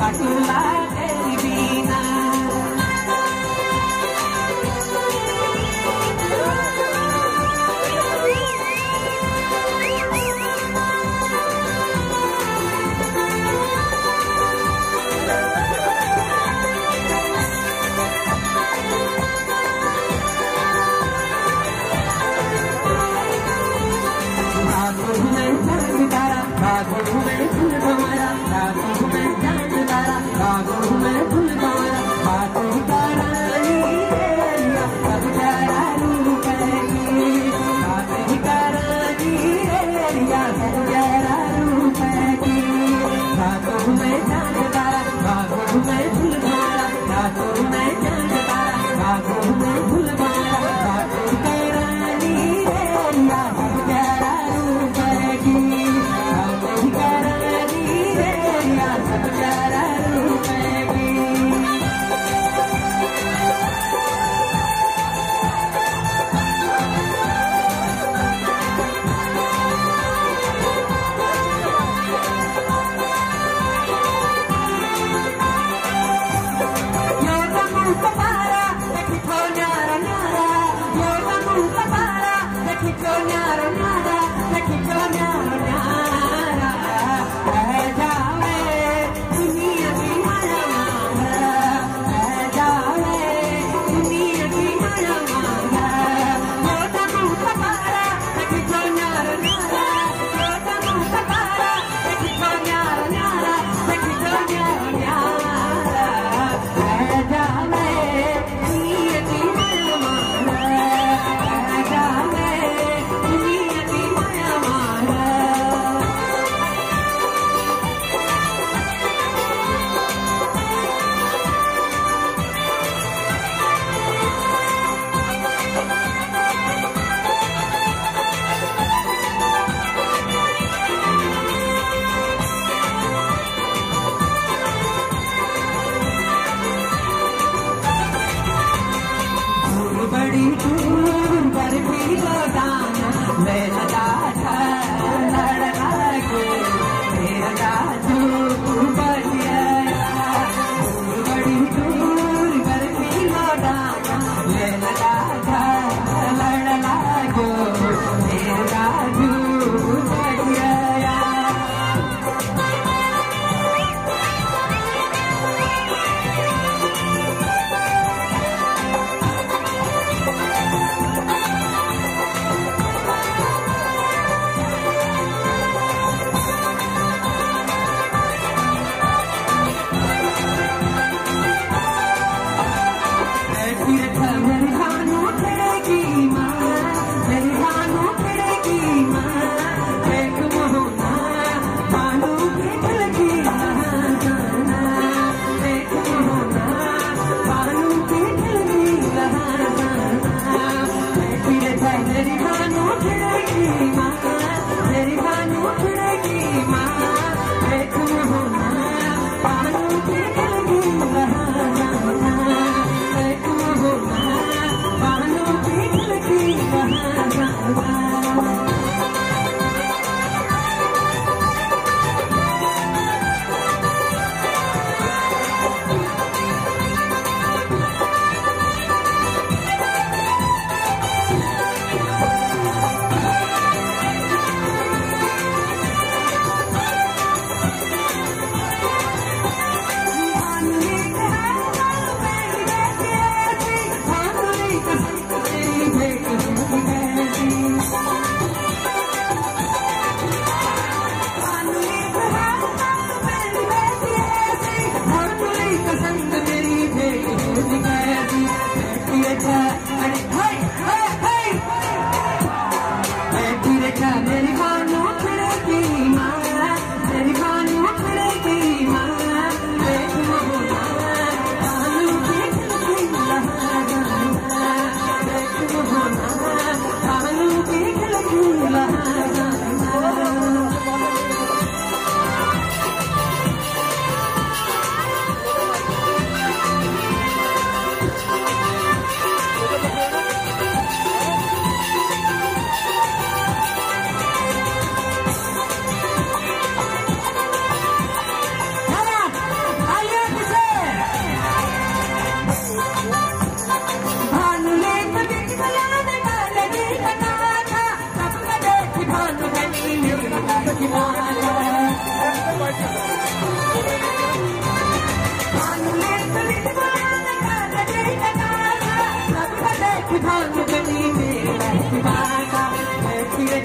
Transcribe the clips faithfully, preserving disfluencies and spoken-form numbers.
काटूंगा तेरी बीना।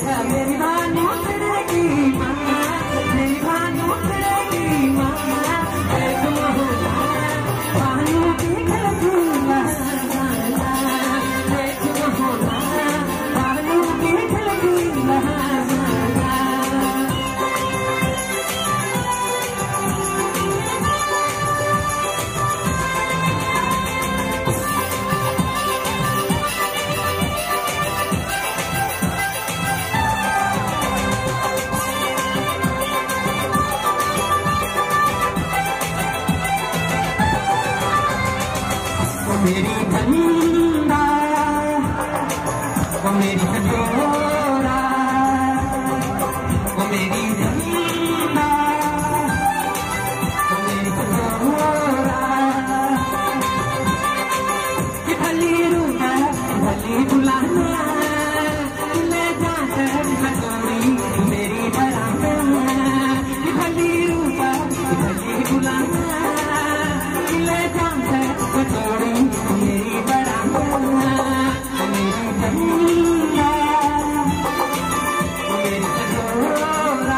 देखा मेरी भानु फिरेगी माँ, मेरी भानु फिरेगी माँ, एक महोना भानु की खिलखिला, एक महोना भानु की खिलखिला। मेरी धंधा वो मेरी कटोरा, वो मेरी धंधा वो मेरी कटोरा, कि भली रूठा भली बुलाना ले जाकर कटोरी मेरी बराबर, कि भली रूठा भली बुलाना ले जाकर कटोरी मेरी बराबर, मेरी धंधा मेरी कटोरा।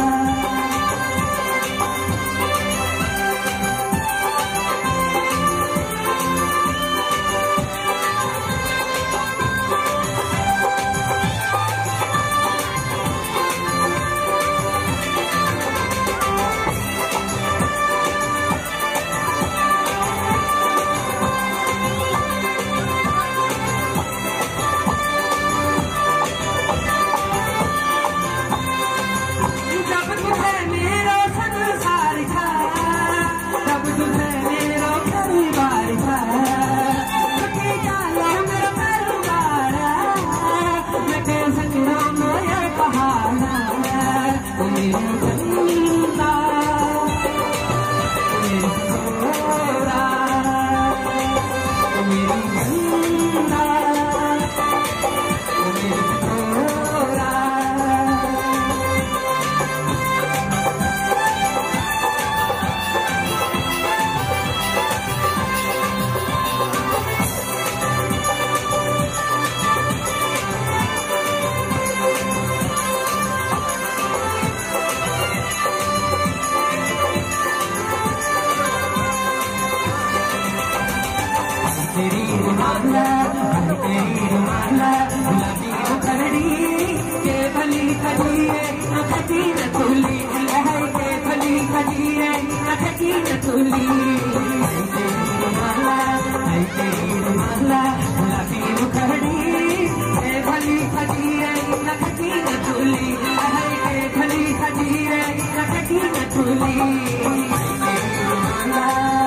तेरी रुमाला तेरी रुमाला गुलाबी मुखड़ी के भली खड़ी है नखती न तुली है, के भली खड़ी है नखती न तुली। तेरी रुमाला तेरी रुमाला गुलाबी मुखड़ी के भली खड़ी है नखती न तुली है, के भली खड़ी है नखती न तुली। तेरी रुमाला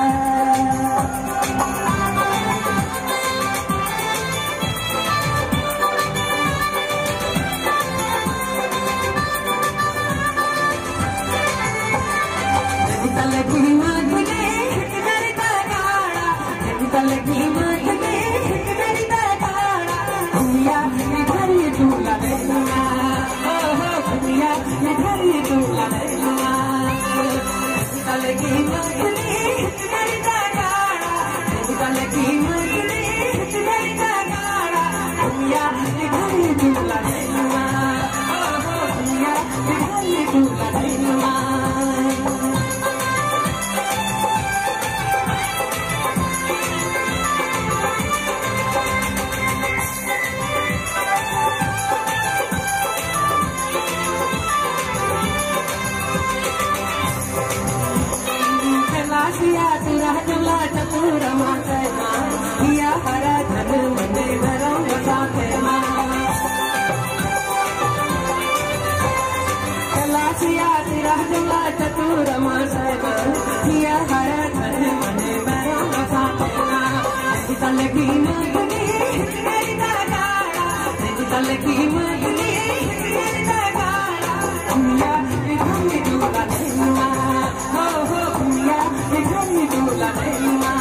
लगी मांगने मेरी दाड़ा, लगी मांगने मेरी दाड़ा, दुनिया में घर ये दूल्हा रहना, ओहो दुनिया में घर ये दूल्हा रहना। लगी मांगने मेरी दाड़ा, लगी मांगने मेरी दाड़ा, दुनिया में घर ये दूल्हा रहना, ओहो दुनिया में घर ये दूल्हा रहना। सिया तेरा जला चतुर माता हिया हरा धन मने धरम बसाते चला सिया तेरा जला चतुर माता हिया हरा धन मने धरम बसाते लगी मगनी मेरी दादा, लगी मगनी मेरी दादा, दुनिया में घूमी दूल्हा रहना, हो हो दुनिया में घूमी दूल्हा रहना।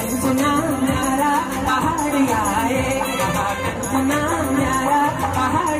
पहाड़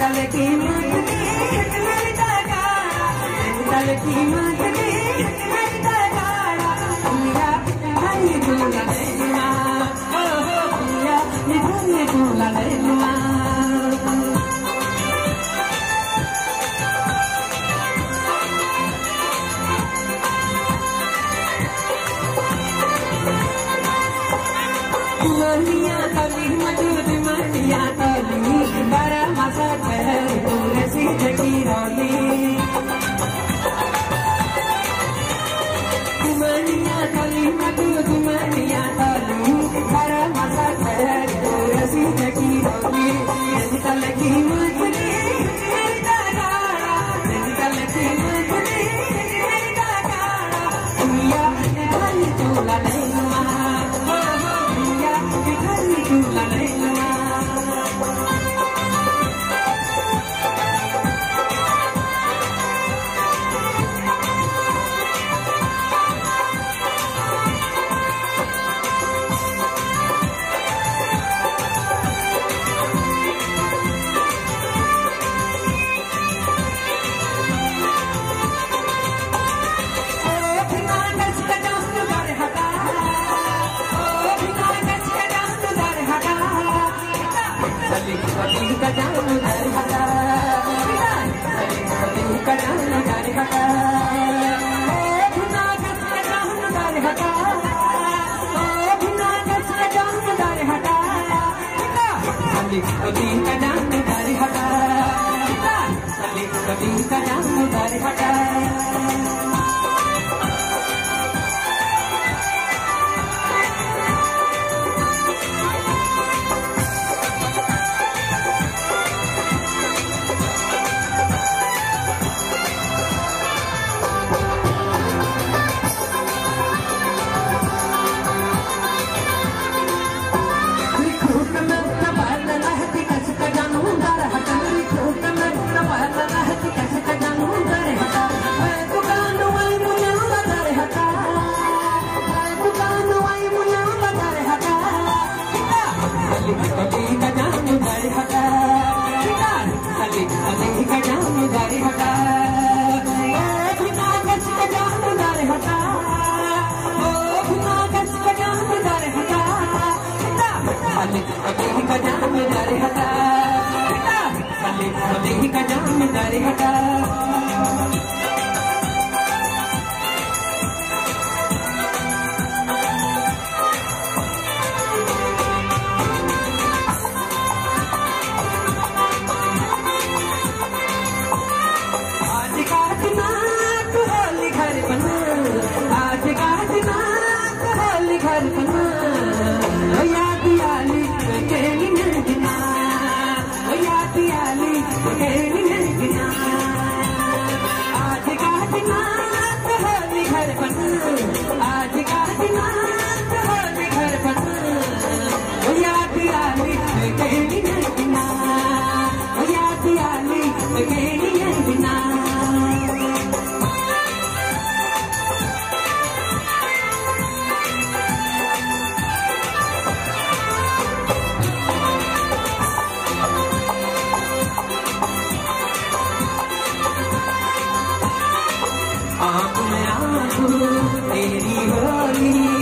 नैनीताल की मात ने नैनीताल काड़ा नैनीताल की मात ने नैनीताल काड़ा कुमिया निधारिये झूला लैलुआ ओ हो कुमिया निधारिये झूला लैलुआ मनिया तली मधुर मनिया तली बारह मास ठहर तुलसी जगी रोली मनिया तली मधुर मनिया तली बारह मास ठहर तुलसी जगी रोली नैनीताल की मात ने नैनीताल काड़ा नैनीताल की मात ने नैनीताल काड़ा कुमिया निधारिये झूला लैलुआ झूला लैलुआ सली का जान दर हटा सली का जान दर हटा ओ बिना कस का जान दर हटा ओ बिना कस का जान दर हटा सली का जान दर हटा सली का जान दर हटा तेरी होली